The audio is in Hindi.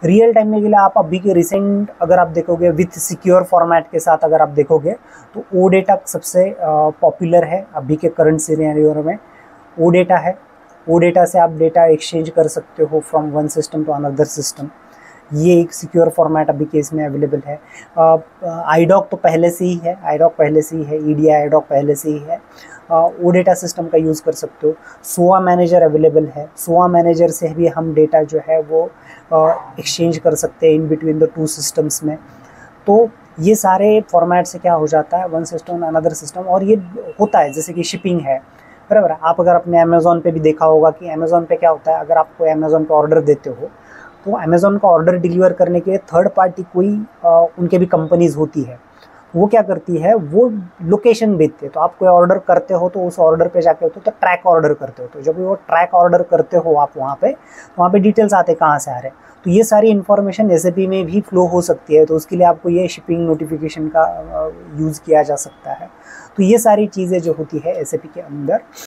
रियल टाइम में के लिए आप अभी के रिसेंट अगर आप देखोगे विथ सिक्योर फॉर्मेट के साथ अगर आप देखोगे तो OData सबसे पॉपुलर है अभी के करंट सिनेरियो में। OData है, OData से आप डेटा एक्सचेंज कर सकते हो from one system to another system. ये एक सिक्योर फॉर्मेट अभी के इसमें अवेलेबल है। IDOC तो पहले से ही है, IDOC पहले से ही है, EDI IDOC पहले से ही है। OData सिस्टम का यूज़ कर सकते हो। SOA मैनेजर अवेलेबल है, SOA मैनेजर से भी हम डेटा जो है वो एक्सचेंज कर सकते हैं in between the two systems में। तो ये सारे फॉर्मेट से क्या हो जाता है, वन सिस्टम अनदर सिस्टम। और ये होता है जैसे कि शिपिंग है, बराबर। आप अगर अपने अमेज़ॉन पे भी देखा होगा कि अमेज़ॉन पे क्या होता है, अगर आप कोई अमेज़ॉन पे ऑर्डर देते हो तो अमेज़ॉन का ऑर्डर डिलीवर करने के लिए थर्ड पार्टी कोई उनके भी कंपनीज़ होती है, वो क्या करती है, वो लोकेशन भेजते हैं। तो आप कोई ऑर्डर करते हो तो उस ऑर्डर पे जाके होते हो तो ट्रैक ऑर्डर करते हो। तो जब वो ट्रैक ऑर्डर करते हो आप वहाँ पे डिटेल्स आते हैं कहाँ से आ रहे हैं। तो ये सारी इन्फॉर्मेशन SAP में भी फ्लो हो सकती है। तो उसके लिए आपको ये शिपिंग नोटिफिकेशन का यूज़ किया जा सकता है। तो ये सारी चीज़ें जो होती है SAP के अंदर